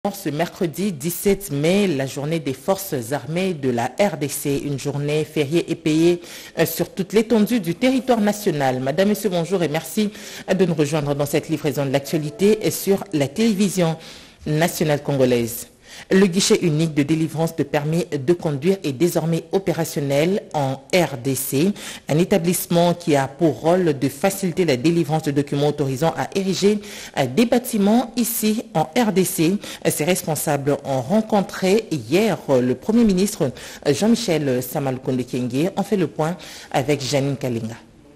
Ce mercredi 17 mai, la journée des forces armées de la RDC, une journée fériée et payée sur toute l'étendue du territoire national. Madame, Monsieur, bonjour et merci de nous rejoindre dans cette livraison de l'actualité sur la télévision nationale congolaise. Le guichet unique de délivrance de permis de conduire est désormais opérationnel en RDC, un établissement qui a pour rôle de faciliter la délivrance de documents autorisant à ériger des bâtiments ici en RDC. Ces responsables ont rencontré hier le Premier ministre Jean-Michel Samalukonde Kyenge. On fait le point avec Janine Kalinga.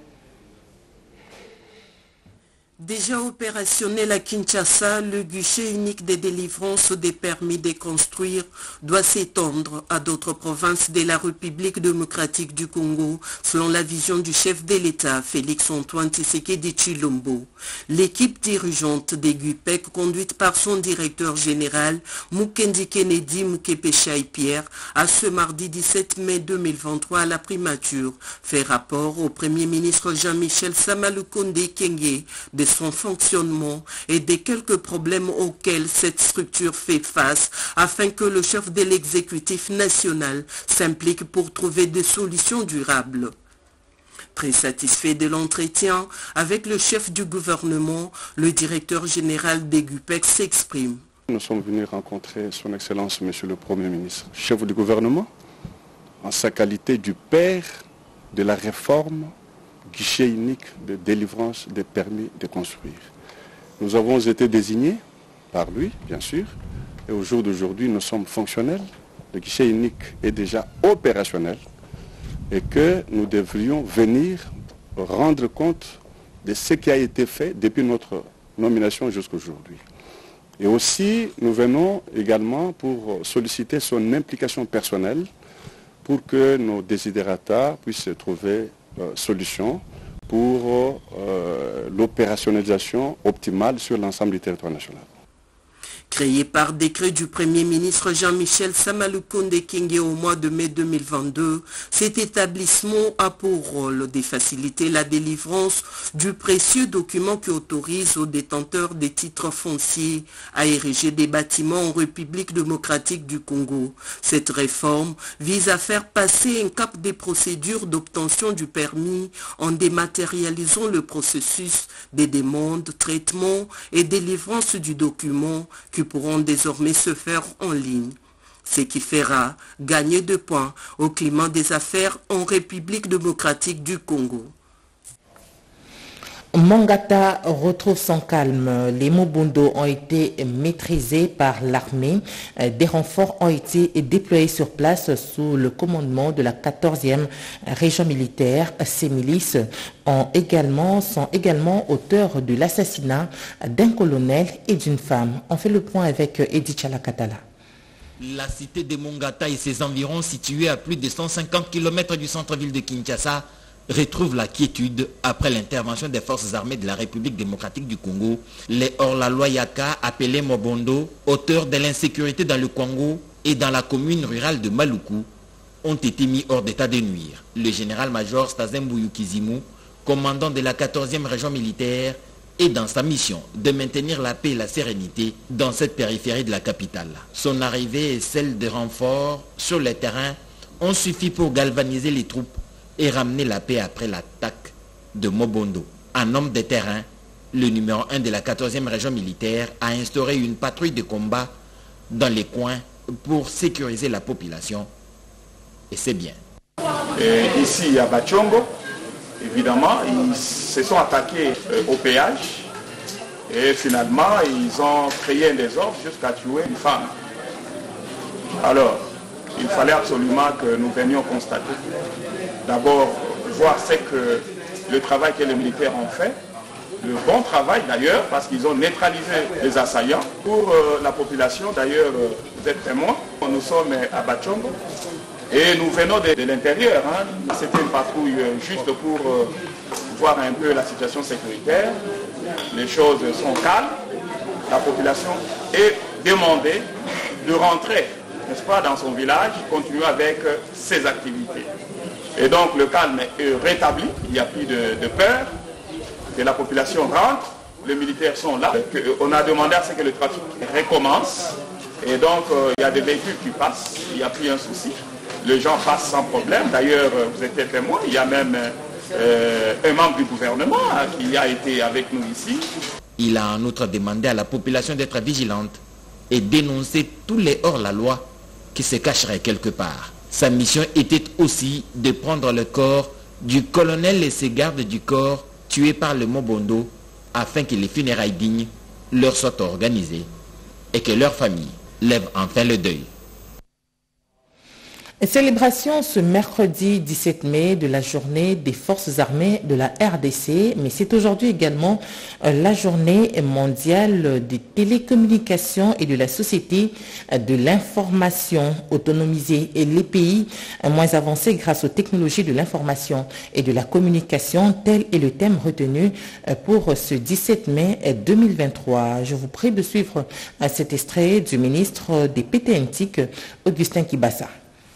Déjà opérationnel à Kinshasa, le guichet unique des délivrances des permis de construire doit s'étendre à d'autres provinces de la République démocratique du Congo, selon la vision du chef de l'État, Félix-Antoine Tshisekedi Tshilombo. L'équipe dirigeante des GUPEC, conduite par son directeur général, Mukendi Kennedy Mukepechai-Pierre, a ce mardi 17 mai 2023 à la primature fait rapport au Premier ministre Jean-Michel Samalukonde Kyenge de son fonctionnement et des quelques problèmes auxquels cette structure fait face afin que le chef de l'exécutif national s'implique pour trouver des solutions durables. Très satisfait de l'entretien avec le chef du gouvernement, le directeur général des GUPEC s'exprime. Nous sommes venus rencontrer son Excellence, Monsieur le Premier ministre, chef du gouvernement, en sa qualité du père de la réforme guichet unique de délivrance des permis de construire. Nous avons été désignés par lui, bien sûr, et au jour d'aujourd'hui, nous sommes fonctionnels. Le guichet unique est déjà opérationnel et que nous devrions venir rendre compte de ce qui a été fait depuis notre nomination jusqu'à aujourd'hui. Et aussi, nous venons également pour solliciter son implication personnelle pour que nos desiderata puissent trouver solution pour l'opérationnalisation optimale sur l'ensemble du territoire national. Créé par décret du Premier ministre Jean-Michel Samalukonde Kyenge au mois de mai 2022, cet établissement a pour rôle de faciliter la délivrance du précieux document qui autorise aux détenteurs des titres fonciers à ériger des bâtiments en République démocratique du Congo. Cette réforme vise à faire passer un cap des procédures d'obtention du permis en dématérialisant le processus des demandes, traitements et délivrance du document qui pourront désormais se faire en ligne, ce qui fera gagner 2 points au climat des affaires en République démocratique du Congo. Mangata retrouve son calme. Les Mobundo ont été maîtrisés par l'armée. Des renforts ont été déployés sur place sous le commandement de la 14e région militaire. Ces milices sont également auteurs de l'assassinat d'un colonel et d'une femme. On fait le point avec Edith Chalakatala. La cité de Mangata et ses environs, situés à plus de 150 km du centre-ville de Kinshasa, retrouve la quiétude après l'intervention des forces armées de la République démocratique du Congo. Les hors-la-loi Yaka, appelés Mobondo, auteurs de l'insécurité dans le Congo et dans la commune rurale de Maluku, ont été mis hors d'état de nuire. Le général-major Stazembu Yukizimu, commandant de la 14e région militaire, est dans sa mission de maintenir la paix et la sérénité dans cette périphérie de la capitale. Son arrivée et celle de renforts sur le terrain ont suffi pour galvaniser les troupes et ramener la paix après l'attaque de Mobondo. Un homme de terrain, le numéro 1 de la 14e région militaire, a instauré une patrouille de combat dans les coins pour sécuriser la population. Et c'est bien. Et ici à Bachongo, évidemment, ils se sont attaqués au péage et finalement ils ont créé un désordre jusqu'à tuer une femme. Alors, il fallait absolument que nous venions constater. D'abord, voir c'est que le travail que les militaires ont fait, le bon travail d'ailleurs, parce qu'ils ont neutralisé les assaillants. Pour la population, d'ailleurs, vous êtes témoins, nous sommes à Bachongo et nous venons de l'intérieur. C'était une patrouille juste pour voir un peu la situation sécuritaire. Les choses sont calmes, la population est demandée de rentrer, n'est-ce pas, dans son village, continuer avec ses activités. Et donc le calme est rétabli, il n'y a plus de peur, que la population rentre, les militaires sont là. On a demandé à ce que le trafic recommence Et donc, il y a des véhicules qui passent, il n'y a plus un souci. Les gens passent sans problème. D'ailleurs, vous êtes témoin, il y a même un membre du gouvernement qui a été avec nous ici. Il a en outre demandé à la population d'être vigilante et dénoncer tous les hors-la-loi qui se cacheraient quelque part. Sa mission était aussi de prendre le corps du colonel et ses gardes du corps tués par le Mobondo afin que les funérailles dignes leur soient organisées et que leur famille lève enfin le deuil. Célébration ce mercredi 17 mai de la journée des forces armées de la RDC, mais c'est aujourd'hui également la journée mondiale des télécommunications et de la société de l'information. Autonomiser les pays moins avancés grâce aux technologies de l'information et de la communication, tel est le thème retenu pour ce 17 mai 2023. Je vous prie de suivre cet extrait du ministre des PTNTIC, Augustin Kibassa.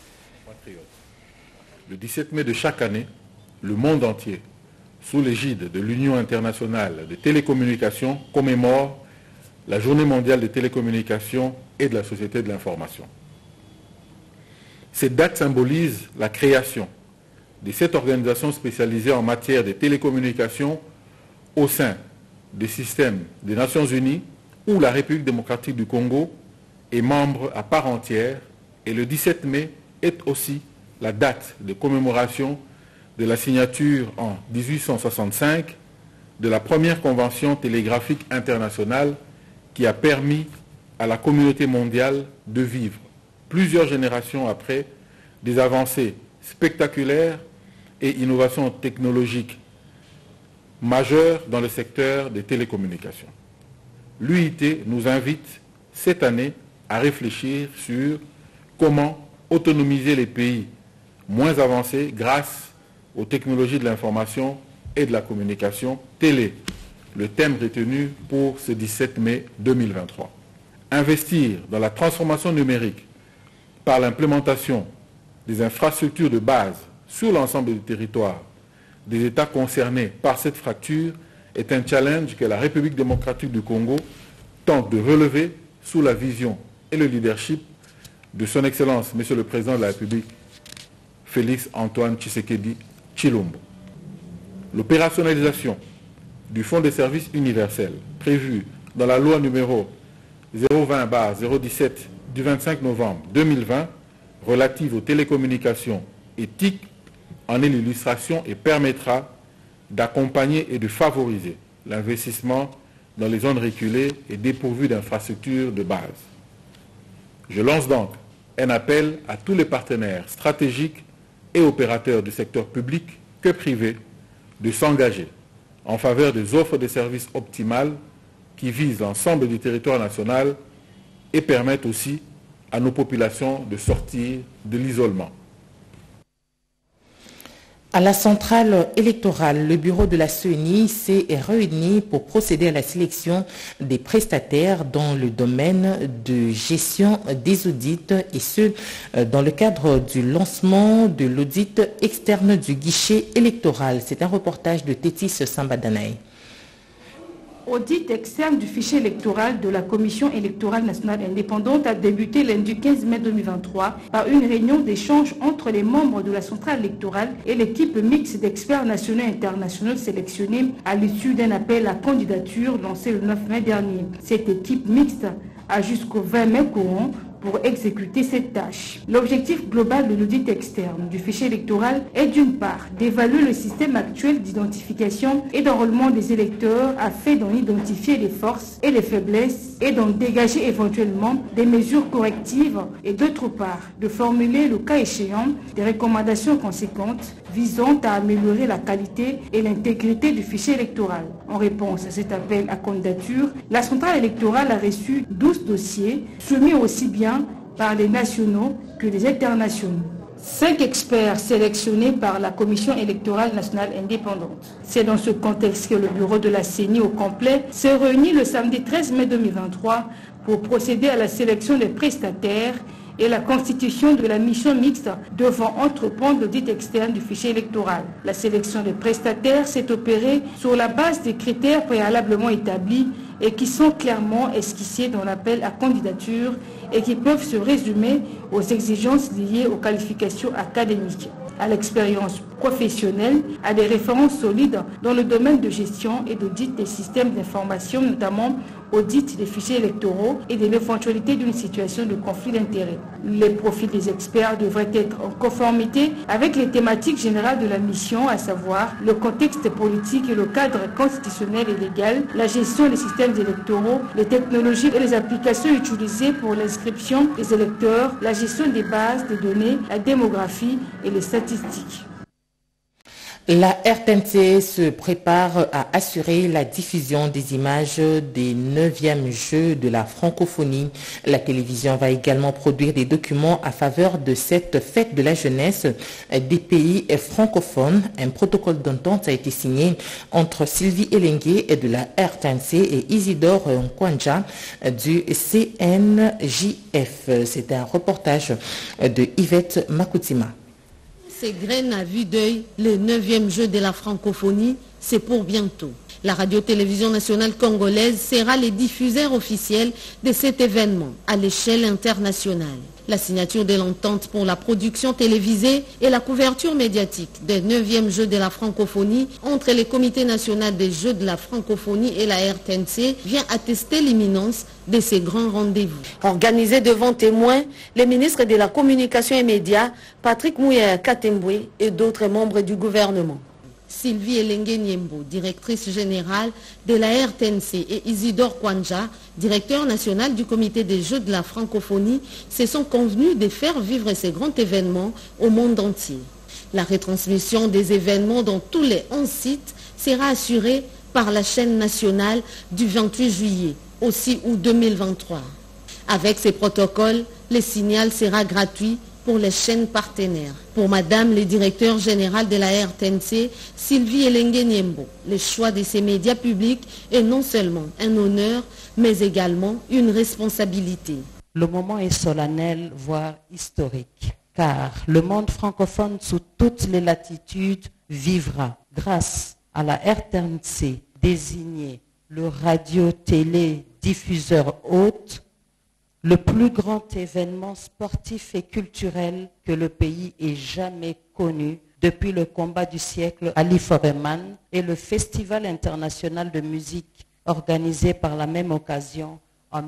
Le 17 mai de chaque année, le monde entier, sous l'égide de l'Union internationale des télécommunications, commémore la Journée mondiale des télécommunications et de la société de l'information. Cette date symbolise la création de cette organisation spécialisée en matière de télécommunications au sein des systèmes des Nations Unies où la République démocratique du Congo est membre à part entière, et le 17 mai est aussi la date de commémoration de la signature en 1865 de la première convention télégraphique internationale qui a permis à la communauté mondiale de vivre, plusieurs générations après, des avancées spectaculaires et innovations technologiques majeures dans le secteur des télécommunications. L'UIT nous invite cette année à réfléchir sur comment autonomiser les pays moins avancés grâce aux technologies de l'information et de la communication. Tel est le thème retenu pour ce 17 mai 2023. Investir dans la transformation numérique par l'implémentation des infrastructures de base sur l'ensemble du territoire des États concernés par cette fracture est un challenge que la République démocratique du Congo tente de relever sous la vision et le leadership de son Excellence, Monsieur le Président de la République, Félix Antoine Tshisekedi Tshilombo. L'opérationnalisation du Fonds de services universels prévu dans la loi numéro 020/017 du 25 novembre 2020 relative aux télécommunications et TIC en est l'illustration et permettra d'accompagner et de favoriser l'investissement dans les zones reculées et dépourvues d'infrastructures de base. Je lance donc un appel à tous les partenaires stratégiques et opérateurs du secteur public que privé de s'engager en faveur des offres de services optimales qui visent l'ensemble du territoire national et permettent aussi à nos populations de sortir de l'isolement. À la centrale électorale, le bureau de la CENI s'est réuni pour procéder à la sélection des prestataires dans le domaine de gestion des audits, et ce, dans le cadre du lancement de l'audit externe du guichet électoral. C'est un reportage de Tétis Sambadanaï. Audit externe du fichier électoral de la Commission électorale nationale indépendante a débuté lundi 15 mai 2023 par une réunion d'échange entre les membres de la centrale électorale et l'équipe mixte d'experts nationaux et internationaux sélectionnés à l'issue d'un appel à candidature lancé le 9 mai dernier. Cette équipe mixte a jusqu'au 20 mai courant pour exécuter cette tâche. L'objectif global de l'audit externe du fichier électoral est d'une part d'évaluer le système actuel d'identification et d'enrôlement des électeurs afin d'en identifier les forces et les faiblesses et d'en dégager éventuellement des mesures correctives, et d'autre part de formuler le cas échéant des recommandations conséquentes visant à améliorer la qualité et l'intégrité du fichier électoral. En réponse à cet appel à candidature, la centrale électorale a reçu 12 dossiers soumis aussi bien par les nationaux que les internationaux. 5 experts sélectionnés par la Commission électorale nationale indépendante. C'est dans ce contexte que le bureau de la CENI au complet s'est réuni le samedi 13 mai 2023 pour procéder à la sélection des prestataires et la constitution de la mission mixte devant entreprendre l'audit externe du fichier électoral. La sélection des prestataires s'est opérée sur la base des critères préalablement établis et qui sont clairement esquissés dans l'appel à candidature et qui peuvent se résumer aux exigences liées aux qualifications académiques, à l'expérience professionnelle, à des références solides dans le domaine de gestion et d'audit des systèmes d'information, notamment audit des fichiers électoraux et de l'éventualité d'une situation de conflit d'intérêts. Les profils des experts devraient être en conformité avec les thématiques générales de la mission, à savoir le contexte politique et le cadre constitutionnel et légal, la gestion des systèmes électoraux, les technologies et les applications utilisées pour l'inscription des électeurs, la gestion des bases de données, la démographie et les statistiques. La RTNC se prépare à assurer la diffusion des images des 9e Jeux de la francophonie. La télévision va également produire des documents à faveur de cette fête de la jeunesse des pays francophones. Un protocole d'entente a été signé entre Sylvie Elengue de la RTNC et Isidore Nkwanja du CNJF. C'est un reportage de Yvette Makoutima. Ces graines à vue d'œil, les 9e Jeux de la francophonie, c'est pour bientôt. La radio-télévision nationale congolaise sera les diffuseurs officiels de cet événement à l'échelle internationale. La signature de l'entente pour la production télévisée et la couverture médiatique des 9e Jeux de la francophonie entre le Comité national des Jeux de la francophonie et la RTNC vient attester l'imminence de ces grands rendez-vous. Organisés devant témoins, les ministres de la Communication et Médias, Patrick Mouya Katembwe et d'autres membres du gouvernement. Sylvie Elengue Niembo, directrice générale de la RTNC, et Isidore Kwanja, directeur national du comité des Jeux de la francophonie, se sont convenus de faire vivre ces grands événements au monde entier. La retransmission des événements dans tous les 11 sites sera assurée par la chaîne nationale du 28 juillet, au 6 août 2023. Avec ces protocoles, le signal sera gratuit pour les chaînes partenaires. Pour Madame le directeur général de la RTNC, Sylvie Elengue Niembo, le choix de ces médias publics est non seulement un honneur, mais également une responsabilité. Le moment est solennel, voire historique, car le monde francophone sous toutes les latitudes vivra, grâce à la RTNC désignée le radio-télé-diffuseur hôte, le plus grand événement sportif et culturel que le pays ait jamais connu depuis le combat du siècle Ali Foreman et le Festival international de musique organisé par la même occasion en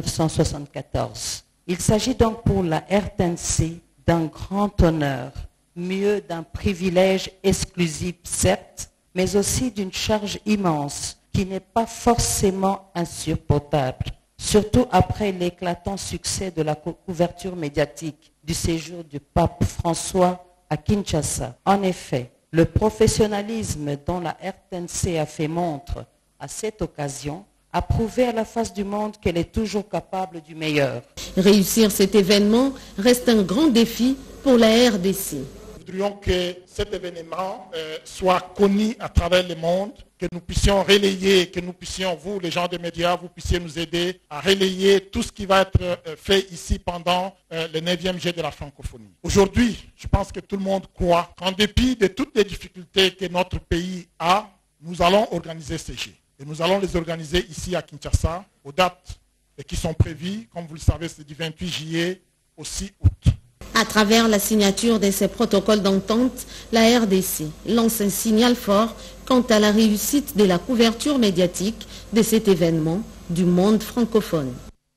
1974. Il s'agit donc pour la RTNC d'un grand honneur, mieux d'un privilège exclusif certes, mais aussi d'une charge immense qui n'est pas forcément insurmontable. Surtout après l'éclatant succès de la couverture médiatique du séjour du pape François à Kinshasa. En effet, le professionnalisme dont la RTNC a fait montre à cette occasion a prouvé à la face du monde qu'elle est toujours capable du meilleur. Réussir cet événement reste un grand défi pour la RDC. Nous voudrions que cet événement soit connu à travers le monde, que nous puissions relayer, que nous puissions, vous les gens des médias, vous puissiez nous aider à relayer tout ce qui va être fait ici pendant le 9e Jeux de la francophonie. Aujourd'hui, je pense que tout le monde croit qu'en dépit de toutes les difficultés que notre pays a, nous allons organiser ces Jeux. Et nous allons les organiser ici à Kinshasa, aux dates qui sont prévues, comme vous le savez, c'est du 28 juillet au 6 août. À travers la signature de ces protocoles d'entente, la RDC lance un signal fort quant à la réussite de la couverture médiatique de cet événement du monde francophone.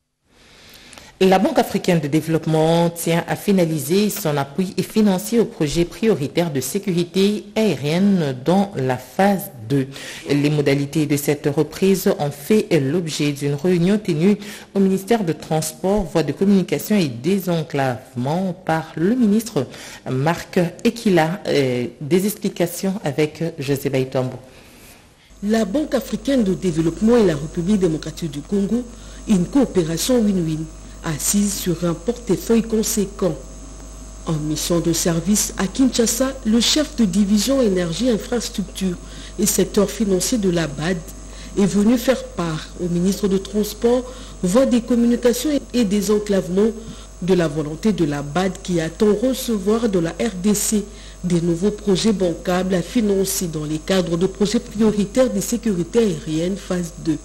La Banque africaine de développement tient à finaliser son appui financier au projet prioritaire de sécurité aérienne dans la phase 2. Les modalités de cette reprise ont fait l'objet d'une réunion tenue au ministère de Transport, Voies de Communication et Désenclavement par le ministre Marc Ekila. Des explications avec José Baitombo. La Banque africaine de développement et la République démocratique du Congo, une coopération win-win, assise sur un portefeuille conséquent. En mission de service à Kinshasa, le chef de division énergie, infrastructure et secteur financier de la BAD est venu faire part au ministre de Transport, Voies des Communications et Désenclavement de la volonté de la BAD qui attend recevoir de la RDC des nouveaux projets bancables à financer dans les cadres de projets prioritaires de sécurité aérienne phase 2.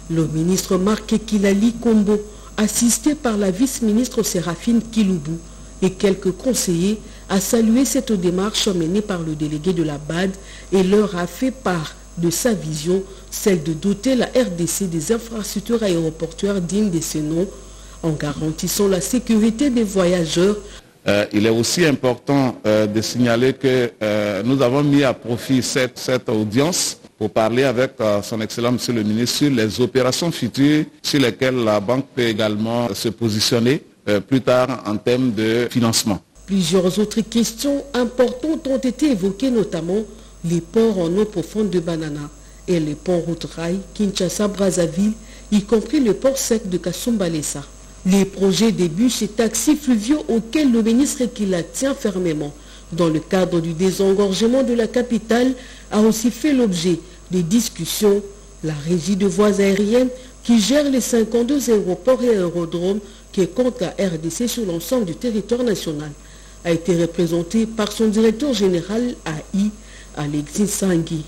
Le ministre Marc Kilali Kombo, assisté par la vice-ministre Séraphine Kiloubou et quelques conseillers, a salué cette démarche menée par le délégué de la BAD et leur a fait part de sa vision, celle de doter la RDC des infrastructures aéroportuaires dignes de ce nom, en garantissant la sécurité des voyageurs. Il est aussi important de signaler que nous avons mis à profit cette audience pour parler avec son Excellence Monsieur le Ministre sur les opérations futures sur lesquelles la banque peut également se positionner plus tard en termes de financement. Plusieurs autres questions importantes ont été évoquées, notamment les ports en eau profonde de Banana et les ports route-rail Kinshasa-Brazzaville, y compris le port sec de Kasumbalesa. Les projets des bus et taxis fluviaux auxquels le ministre Kila tient fermement dans le cadre du désengorgement de la capitale a aussi fait l'objet des discussions. La régie de voies aériennes qui gère les 52 aéroports et aérodromes qui compte la RDC sur l'ensemble du territoire national a été représentée par son directeur général AI, Alexis Sangui.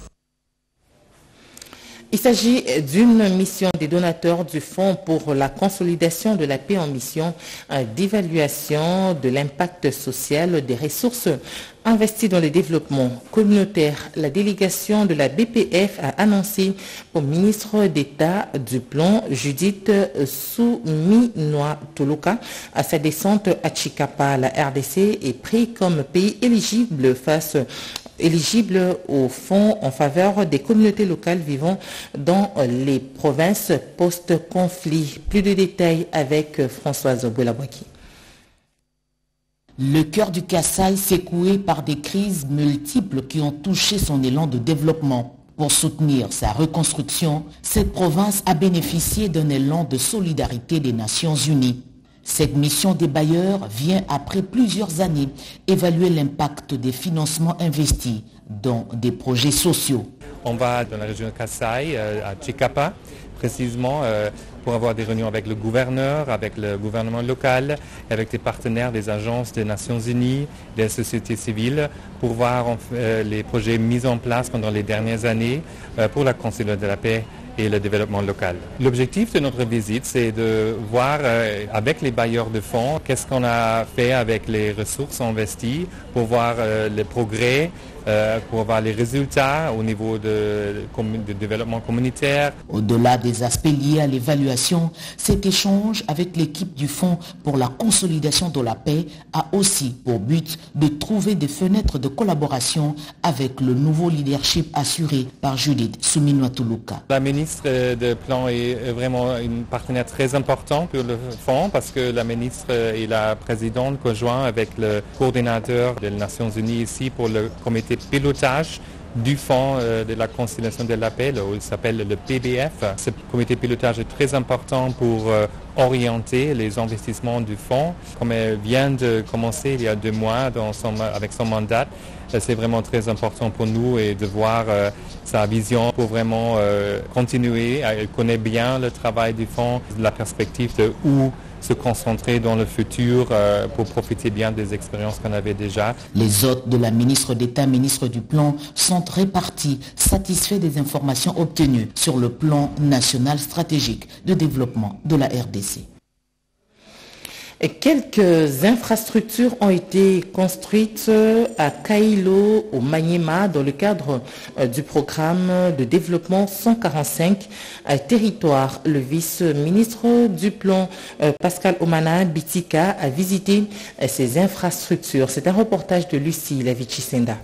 Il s'agit d'une mission des donateurs du Fonds pour la consolidation de la paix en mission d'évaluation de l'impact social des ressources investies dans le développement communautaire. La délégation de la BPF a annoncé au ministre d'État du Plan, Judith Suminwa-Tuluka, à sa descente à Chikapa. La RDC est pris comme pays éligible au fonds en faveur des communautés locales vivant dans les provinces post-conflit. Plus de détails avec Françoise Bouelabouaki. Le cœur du Kasaï secoué par des crises multiples qui ont touché son élan de développement. Pour soutenir sa reconstruction, cette province a bénéficié d'un élan de solidarité des Nations Unies. Cette mission des bailleurs vient après plusieurs années évaluer l'impact des financements investis dans des projets sociaux. On va dans la région de Kasaï, à Chikapa, précisément pour avoir des réunions avec le gouverneur, avec le gouvernement local, avec des partenaires des agences des Nations Unies, des sociétés civiles, pour voir les projets mis en place pendant les dernières années pour la consolidation de la paix et le développement local. L'objectif de notre visite, c'est de voir avec les bailleurs de fonds qu'est-ce qu'on a fait avec les ressources investies pour voir les progrès, pour voir les résultats au niveau de développement communautaire. Au-delà des aspects liés à l'évaluation, cet échange avec l'équipe du Fonds pour la consolidation de la paix a aussi pour but de trouver des fenêtres de collaboration avec le nouveau leadership assuré par Judith Suminwa-Tuluka. La ministre de Plan est vraiment une partenaire très important pour le Fonds parce que la ministre et la présidente conjoint avec le coordinateur des Nations Unies ici pour le comité pilotage du Fonds de la conciliation de la paix, il s'appelle le PBF. Ce comité pilotage est très important pour orienter les investissements du Fonds. Comme elle vient de commencer il y a 2 mois avec son mandat, c'est vraiment très important pour nous et de voir sa vision pour vraiment continuer. Elle connaît bien le travail du Fonds, la perspective de où se concentrer dans le futur pour profiter bien des expériences qu'on avait déjà. Les hôtes de la ministre d'État, ministre du Plan, sont répartis, satisfaits des informations obtenues sur le plan national stratégique de développement de la RDC. Et quelques infrastructures ont été construites à Kailo, au Maniema, dans le cadre du programme de développement 145 territoires. Le vice-ministre du Plan, Pascal Omana Bitika, a visité ces infrastructures. C'est un reportage de Lucie Lavichi-Senda.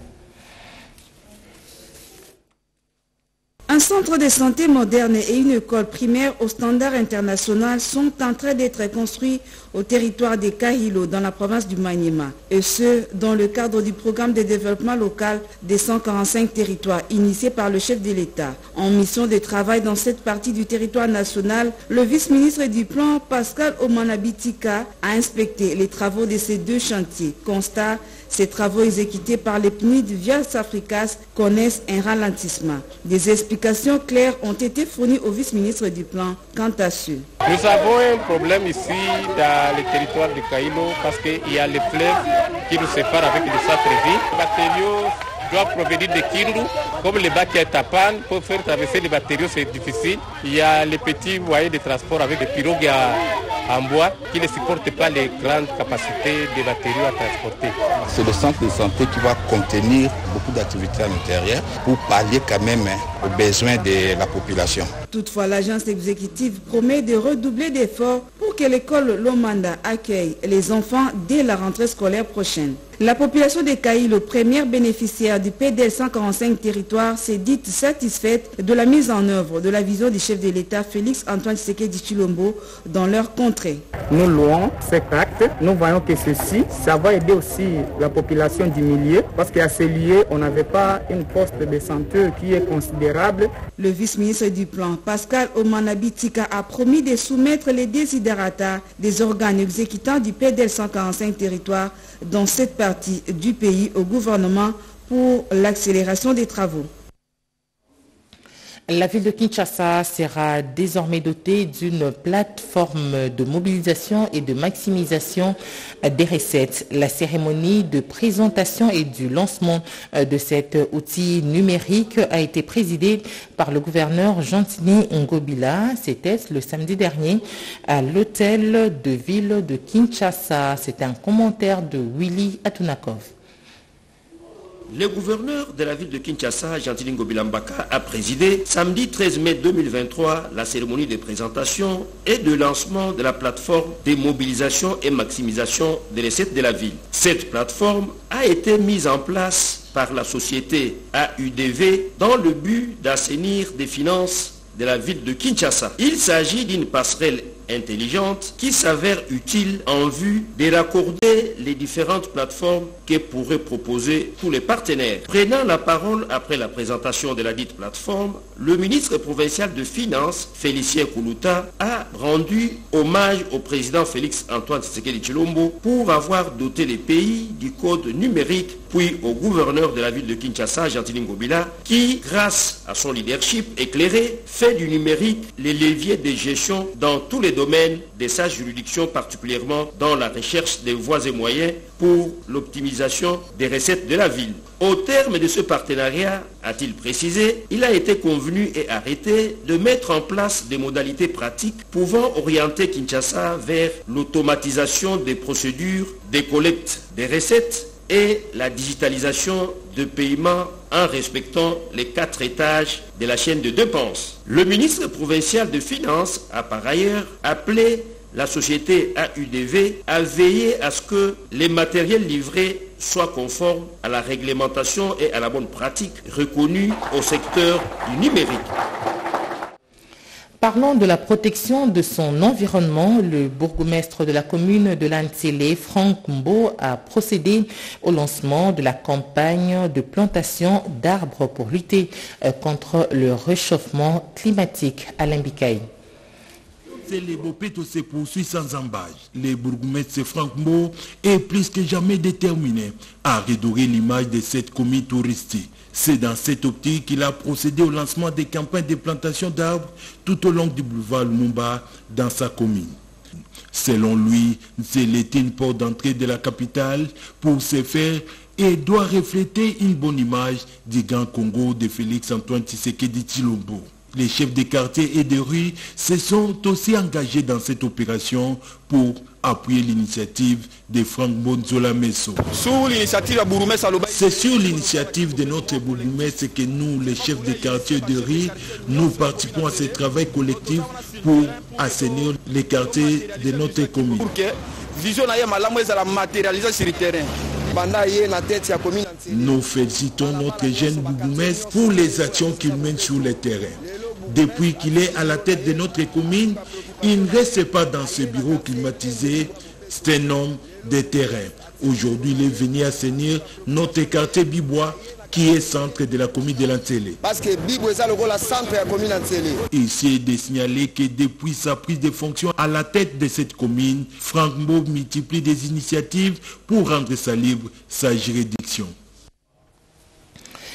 Un centre de santé moderne et une école primaire au standard international sont en train d'être construits au territoire de Kahilo dans la province du Maniema. Et ce, dans le cadre du programme de développement local des 145 territoires initié par le chef de l'État. En mission de travail dans cette partie du territoire national, le vice-ministre du Plan, Pascal Omana-Bitika, a inspecté les travaux de ces 2 chantiers. Constat, ces travaux exécutés par les PNID via Safricas connaissent un ralentissement. Des explications claires ont été fournies au vice-ministre du Plan quant à ce. Nous avons un problème ici dans le territoire de Kailo parce qu'il y a le fleuve qui nous sépare avec le Saint-Trévi. Les matériaux doivent provenir de Kindu, comme le bac à Tapan, pour faire traverser les matériaux, c'est difficile. Il y a les petits moyens de transport avec des pirogues en bois qui ne supportent pas les grandes capacités des matériaux à transporter. C'est le centre de santé qui va contenir beaucoup d'activités à l'intérieur pour pallier quand même aux besoins de la population. Toutefois, l'agence exécutive promet de redoubler d'efforts pour que l'école Lomanda accueille les enfants dès la rentrée scolaire prochaine. La population de Kaï, le premier bénéficiaire du PDL 145 territoires, s'est dite satisfaite de la mise en œuvre de la vision du chef de l'État Félix Antoine Tshisekedi Tshilombo dans leur contrée. Nous louons cet acte. Nous voyons que ceci, ça va aider aussi la population du milieu parce qu'à ce lieu, on n'avait pas une poste de santé qui est considérable. Le vice-ministre du plan, Pascal Omanabitika, a promis de soumettre les desiderata des organes exécutants du PDL 145 territoires dans cette partie du pays au gouvernement pour l'accélération des travaux. La ville de Kinshasa sera désormais dotée d'une plateforme de mobilisation et de maximisation des recettes. La cérémonie de présentation et du lancement de cet outil numérique a été présidée par le gouverneur Jean-Tini Ngobila. C'était le samedi dernier à l'hôtel de ville de Kinshasa. C'est un commentaire de Willy Atunakov. Le gouverneur de la ville de Kinshasa, Jean-Tini Ngobila Mbaka, a présidé samedi 13 mai 2023 la cérémonie de présentation et de lancement de la plateforme de mobilisation et maximisation des recettes de la ville. Cette plateforme a été mise en place par la société AUDV dans le but d'assainir des finances de la ville de Kinshasa. Il s'agit d'une passerelle intelligente qui s'avère utile en vue de raccorder les différentes plateformes que pourraient proposer tous les partenaires. Prenant la parole après la présentation de la dite plateforme, le ministre provincial de Finances, Félicien Koulouta, a rendu hommage au président Félix Antoine Tshisekedi Tshilombo pour avoir doté les pays du code numérique, puis au gouverneur de la ville de Kinshasa, Jean-Tini Ngobila, qui, grâce à son leadership éclairé, fait du numérique les leviers de gestion dans tous les domaines de sa juridiction, particulièrement dans la recherche des voies et moyens pour l'optimisation des recettes de la ville. Au terme de ce partenariat, a-t-il précisé, il a été convenu et arrêté de mettre en place des modalités pratiques pouvant orienter Kinshasa vers l'automatisation des procédures de collecte des recettes et la digitalisation de paiement en respectant les 4 étages de la chaîne de dépenses. Le ministre provincial de Finances a par ailleurs appelé la société AUDV à veiller à ce que les matériels livrés soient conformes à la réglementation et à la bonne pratique reconnue au secteur du numérique. Parlant de la protection de son environnement, le bourgmestre de la commune de Lantsele, Franck Mbo, a procédé au lancement de la campagne de plantation d'arbres pour lutter contre le réchauffement climatique. Alain Bikaï. Les Bopeto se poursuit sans embâche. Le bourgmestre Franck Mbo est plus que jamais déterminé à redorer l'image de cette commune touristique. C'est dans cette optique qu'il a procédé au lancement des campagnes de plantation d'arbres tout au long du boulevard Lumumba dans sa commune. Selon lui, c'est une porte d'entrée de la capitale pour ce faire et doit refléter une bonne image du Grand Congo de Félix Antoine Tshisekedi Tshilombo. Les chefs des quartiers et des rues se sont aussi engagés dans cette opération pour appuyer l'initiative de Franck Bonzola Messo. C'est sur l'initiative de notre bourgmestre que nous, les chefs des quartiers de rue, nous participons à ce travail collectif pour assainir les quartiers de notre commune. Nous félicitons notre jeune bourgmestre pour les actions qu'il mène sur le terrain. Depuis qu'il est à la tête de notre commune, il ne reste pas dans ce bureau climatisé, c'est un homme de terrain. Aujourd'hui, il est venu assainir notre quartier Bibois, qui est centre de la commune de Lantsele. Parce que Bibois est le centre de la commune de Lantsele. Ici est de signaler que depuis sa prise de fonction à la tête de cette commune, Franck Mbo multiplie des initiatives pour rendre sa libre sa juridiction.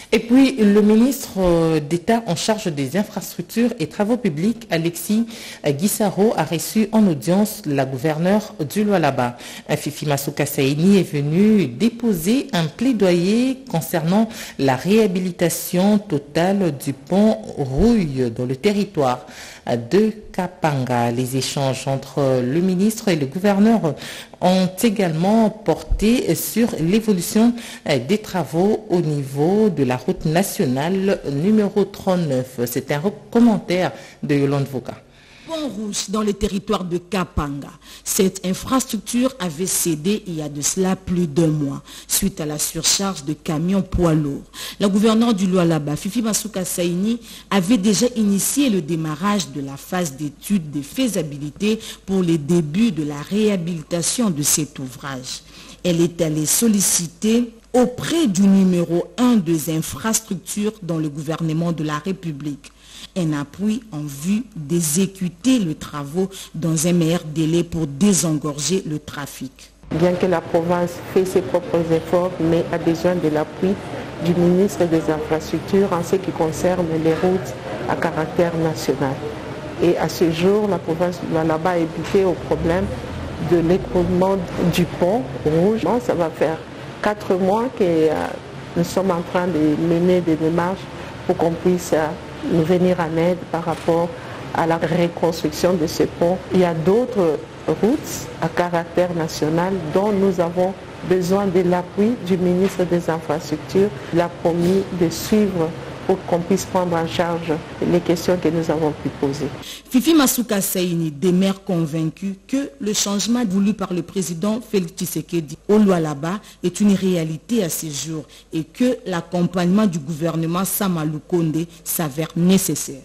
Et puis, le ministre d'État en charge des infrastructures et travaux publics, Alexis Guissaro, a reçu en audience la gouverneure du Lualaba. Fifi Masuka Saini est venu déposer un plaidoyer concernant la réhabilitation totale du pont Rouille dans le territoire de Kapanga. Les échanges entre le ministre et le gouverneur ont également porté sur l'évolution des travaux au niveau de la route nationale numéro 39. C'est un commentaire de Yolande Voka. Pont Rouge dans le territoire de Kapanga. Cette infrastructure avait cédé il y a de cela plus d'1 mois, suite à la surcharge de camions poids lourds. La gouverneure du Lualaba, Fifi Masuka Saini, avait déjà initié le démarrage de la phase d'étude de faisabilité pour les débuts de la réhabilitation de cet ouvrage. Elle est allée solliciter auprès du numéro 1 des infrastructures dans le gouvernement de la République un appui en vue d'exécuter les travaux dans un meilleur délai pour désengorger le trafic. Bien que la province fait ses propres efforts, mais a besoin de l'appui du ministre des Infrastructures en ce qui concerne les routes à caractère national. Et à ce jour, la province de Lualaba est butée au problème de l'écroulement du pont Rouge. Ça va faire 4 mois que nous sommes en train de mener des démarches pour qu'on puisse nous venir en aide par rapport à la reconstruction de ce pont. Il y a d'autres routes à caractère national dont nous avons besoin de l'appui du ministre des Infrastructures. Il a promis de suivre pour qu'on puisse prendre en charge les questions que nous avons pu poser. Fifi Masuka Saini demeure convaincu que le changement voulu par le président Félix Tshisekedi au Lualaba est une réalité à ce jour et que l'accompagnement du gouvernement Sama Lukonde s'avère nécessaire.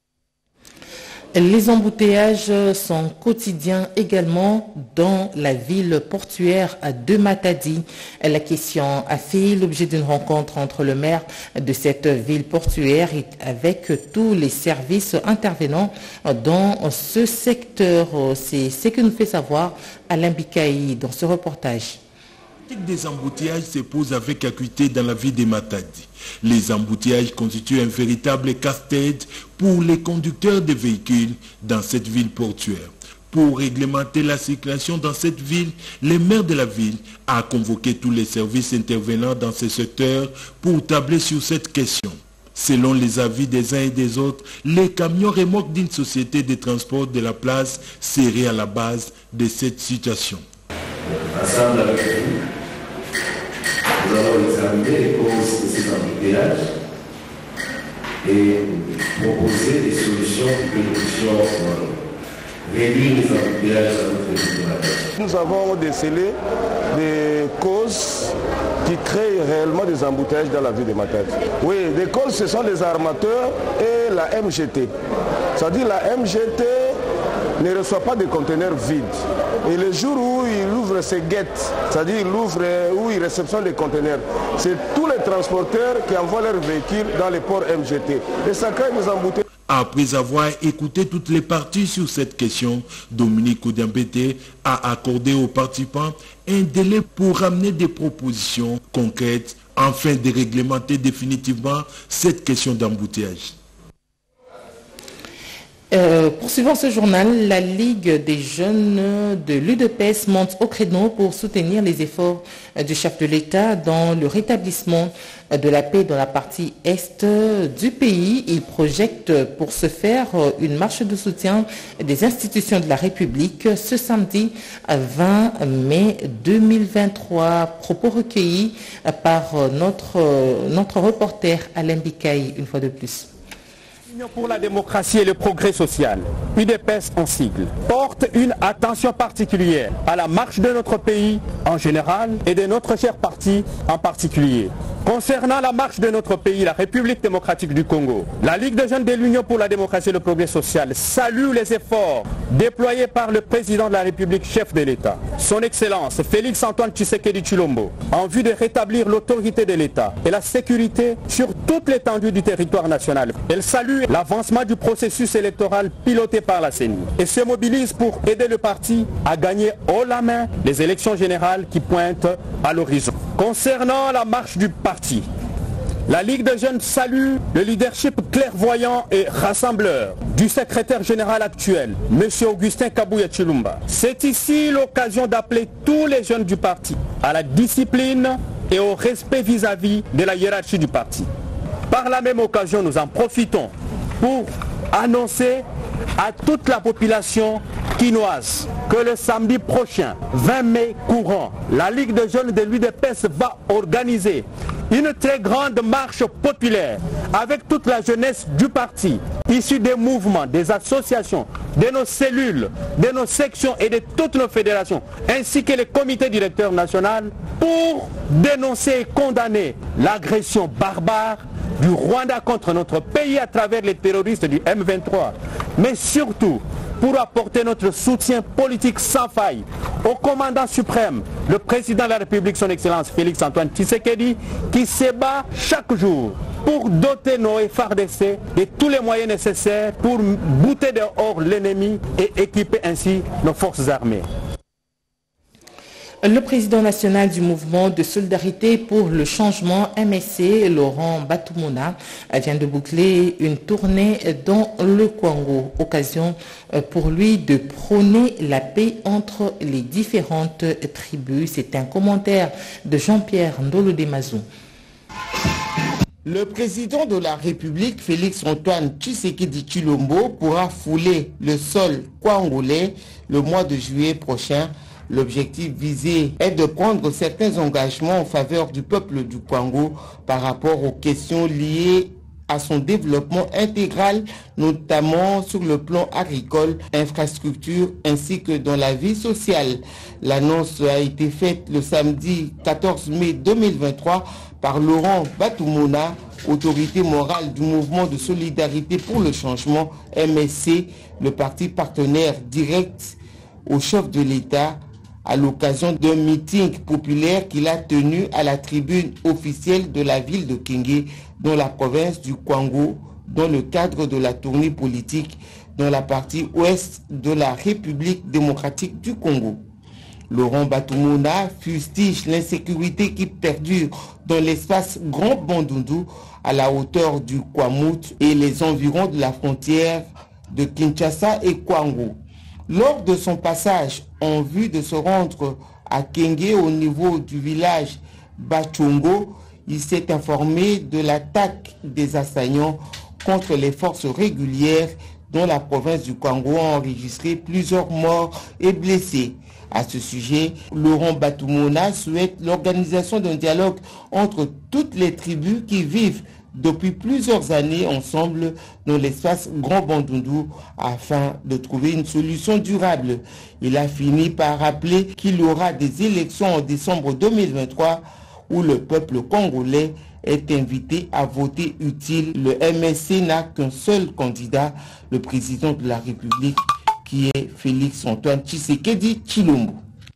Les embouteillages sont quotidiens également dans la ville portuaire de Matadi. La question a fait l'objet d'une rencontre entre le maire de cette ville portuaire et avec tous les services intervenants dans ce secteur. C'est ce que nous fait savoir Alain Bikaï dans ce reportage. Des embouteillages se posent avec acuité dans la ville de Matadi. Les embouteillages constituent un véritable casse-tête pour les conducteurs de véhicules dans cette ville portuaire. Pour réglementer la circulation dans cette ville, le maire de la ville a convoqué tous les services intervenants dans ce secteur pour tabler sur cette question. Selon les avis des uns et des autres, les camions remorques d'une société de transport de la place seraient à la base de cette situation. Ensemble avec vous, nous allons examiner les causes de ces embouteillages et proposer des solutions pour que nous puissions réduire les embouteillages à notre niveau. Nous avons décelé des causes qui créent réellement des embouteillages dans la ville de Matadi. Oui, les causes, ce sont les armateurs et la MGT. C'est-à-dire la MGT ne reçoit pas de conteneurs vides. Et le jour où il ouvre ses guettes, c'est-à-dire il ouvre où il réceptionne les conteneurs, c'est tous les transporteurs qui envoient leurs véhicules dans les ports MGT. Et ça crée des embouteillages. Après avoir écouté toutes les parties sur cette question, Dominique Odiambete a accordé aux participants un délai pour ramener des propositions concrètes afin de réglementer définitivement cette question d'embouteillage. Poursuivant ce journal, la Ligue des jeunes de l'UDPS monte au créneau pour soutenir les efforts du chef de l'État dans le rétablissement de la paix dans la partie est du pays. Il projette pour ce faire une marche de soutien des institutions de la République ce samedi 20 mai 2023. Propos recueillis par notre reporter Alain Bikaï une fois de plus. L'Union pour la démocratie et le progrès social, UDPS en sigle, porte une attention particulière à la marche de notre pays en général et de notre cher parti en particulier. Concernant la marche de notre pays, la République démocratique du Congo, la Ligue des jeunes de l'Union pour la démocratie et le progrès social salue les efforts déployés par le président de la République, chef de l'État, son Excellence Félix Antoine Tshisekedi Tshilombo, en vue de rétablir l'autorité de l'État et la sécurité sur toute l'étendue du territoire national. Elle salue l'avancement du processus électoral piloté par la CENI et se mobilise pour aider le parti à gagner haut la main les élections générales qui pointent à l'horizon. Concernant la marche du parti, La Ligue des jeunes salue le leadership clairvoyant et rassembleur du secrétaire général actuel, M. Augustin Kabouya Chilumba. C'est ici l'occasion d'appeler tous les jeunes du parti à la discipline et au respect vis-à-vis de la hiérarchie du parti. Par la même occasion, nous en profitons pour annoncer à toute la population quinoise que le samedi prochain, 20 mai courant, la Ligue des jeunes de l'UDPS va organiser une très grande marche populaire avec toute la jeunesse du parti, issue des mouvements, des associations, de nos cellules, de nos sections et de toutes nos fédérations, ainsi que les comités directeurs nationaux, pour dénoncer et condamner l'agression barbare du Rwanda contre notre pays à travers les terroristes du M23, mais surtout pour apporter notre soutien politique sans faille au commandant suprême, le président de la République, son Excellence Félix Antoine Tshisekedi, qui se bat chaque jour pour doter nos FARDC de tous les moyens nécessaires pour bouter dehors l'ennemi et équiper ainsi nos forces armées. Le président national du mouvement de solidarité pour le changement MSC, Laurent Batumuna, vient de boucler une tournée dans le Congo. Occasion pour lui de prôner la paix entre les différentes tribus. C'est un commentaire de Jean-Pierre Ndolo-Demazou. Le président de la République, Félix Antoine Tshisekedi Tshilombo, pourra fouler le sol congolais le mois de juillet prochain. L'objectif visé est de prendre certains engagements en faveur du peuple du Congo par rapport aux questions liées à son développement intégral, notamment sur le plan agricole, infrastructure ainsi que dans la vie sociale. L'annonce a été faite le samedi 14 mai 2023 par Laurent Batumuna, autorité morale du mouvement de solidarité pour le changement MSC, le parti partenaire direct au chef de l'État, à l'occasion d'un meeting populaire qu'il a tenu à la tribune officielle de la ville de Kenge, dans la province du Congo, dans le cadre de la tournée politique dans la partie ouest de la République démocratique du Congo. Laurent Batumuna fustige l'insécurité qui perdure dans l'espace Grand Bandundu à la hauteur du Kwamut et les environs de la frontière de Kinshasa et Kwango. Lors de son passage en vue de se rendre à Kenge au niveau du village Bachongo, il s'est informé de l'attaque des assaillants contre les forces régulières dont la province du Congo a enregistré plusieurs morts et blessés. À ce sujet, Laurent Batumuna souhaite l'organisation d'un dialogue entre toutes les tribus qui vivent depuis plusieurs années ensemble dans l'espace Grand Bandundu afin de trouver une solution durable. Il a fini par rappeler qu'il y aura des élections en décembre 2023 où le peuple congolais est invité à voter utile. Le MSC n'a qu'un seul candidat, le président de la République, qui est Félix Antoine Tshisekedi Tshilombo.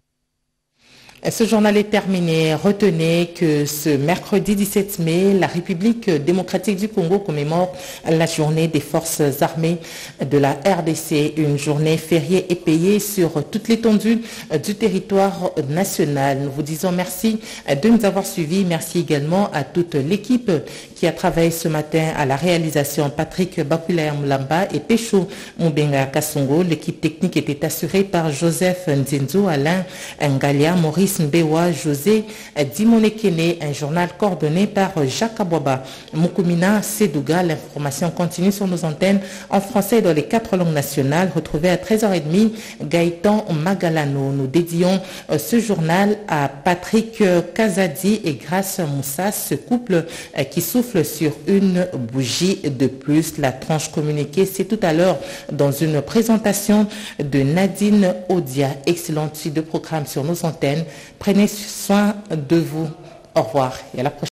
Ce journal est terminé. Retenez que ce mercredi 17 mai, la République démocratique du Congo commémore la journée des forces armées de la RDC, une journée fériée et payée sur toute l'étendue du territoire national. Nous vous disons merci de nous avoir suivis. Merci également à toute l'équipe qui a travaillé ce matin à la réalisation. Patrick Bakula Moulamba et Pécho Moubenga Kassongo. L'équipe technique était assurée par Joseph Nzenzo, Alain Ngalia, Maurice Mbewa, José Dimonekene, un journal coordonné par Jacques Abouaba. Moukoumina Sedouga, l'information continue sur nos antennes en français et dans les 4 langues nationales. Retrouvez à 13h30 Gaëtan Magalano. Nous dédions ce journal à Patrick Kazadi et Grace Moussa, ce couple qui souffle sur une bougie de plus. La tranche communiquée, c'est tout à l'heure dans une présentation de Nadine Odia. Excellente suite de programme sur nos antennes. Prenez soin de vous. Au revoir et à la prochaine.